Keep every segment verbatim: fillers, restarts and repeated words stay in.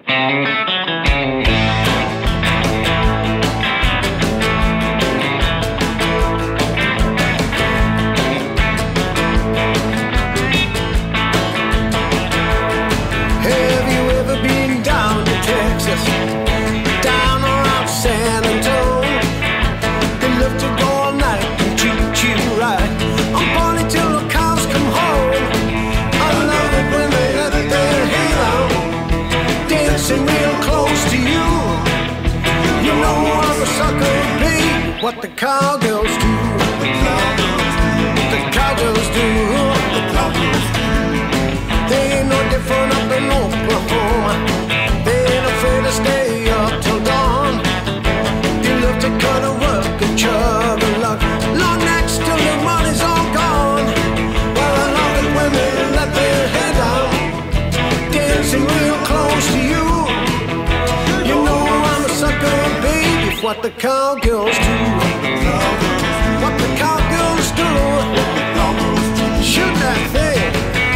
What the cowgirls do, the cowgirls do. They ain't no different up in Oklahoma. They ain't afraid to stay up till dawn. They love to cut a work and chug a lug, long nights till the money's all gone. Well, I love it when they let their head down, dancing real close to you. You know I'm a sucker, baby, for what the cowgirls do. What the cowgirls do. Shoot that thing.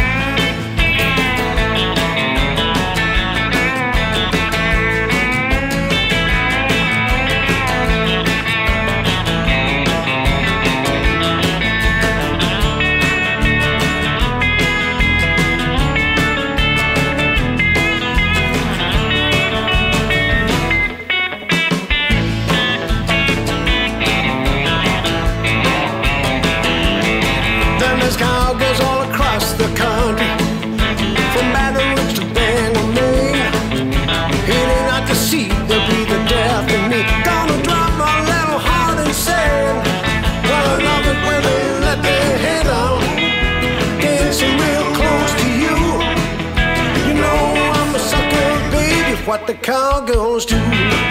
There's cowgirls all across the country, from Baton Rouge to Bangor, Maine. It ain't out to sea, they'll be the death of me. Gonna drop my little heart insane. Well, I love it when they let their head down, dancing real close to you. You know I'm a sucker, baby, for what the cowgirls do.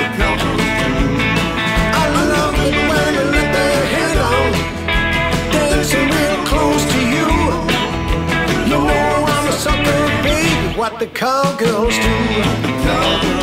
I love it when they let their head down, dancing real close to you. You know I'm a sucker, baby, what the cowgirls do.